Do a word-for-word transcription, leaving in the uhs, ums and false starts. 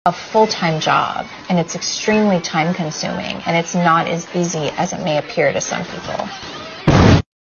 a full-time job, and it's extremely time-consuming, and it's not as easy as it may appear to some people.